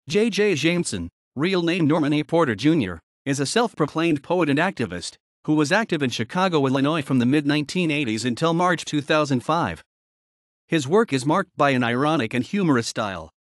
J.J. Jameson, real name Norman A. Porter Jr., is a self-proclaimed poet and activist who was active in Chicago, Illinois from the mid-1980s until March 2005. His work is marked by an ironic and humorous style,